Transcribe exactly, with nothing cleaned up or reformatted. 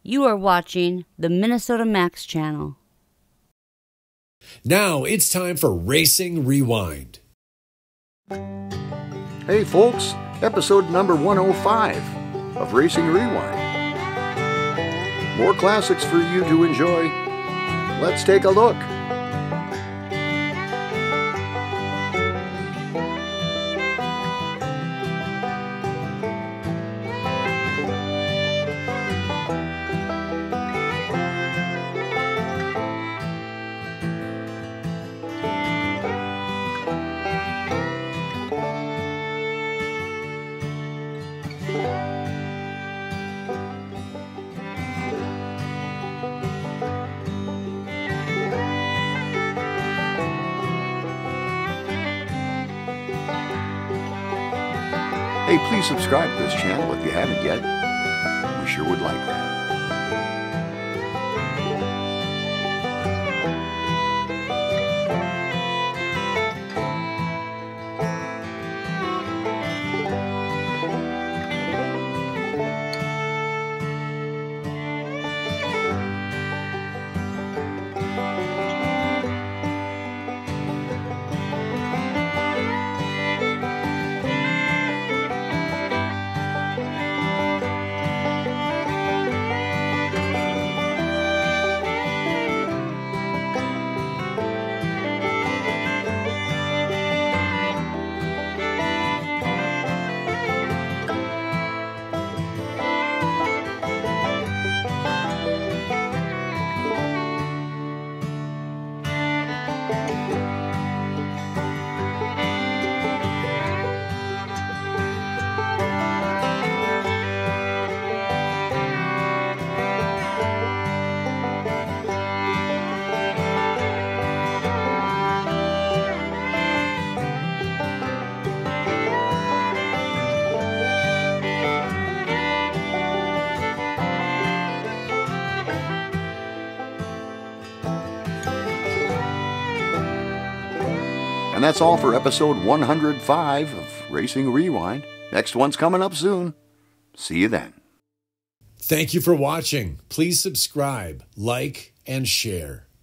You are watching the Minnesota Max channel. Now it's time for Racing Rewind. Hey folks, episode number one oh five of Racing Rewind. More classics for you to enjoy. Let's take a look. Hey, please subscribe to this channel if you haven't yet. We sure would like that. And that's all for episode one hundred five of Racing Rewind. Next one's coming up soon. See you then. Thank you for watching. Please subscribe, like, and share.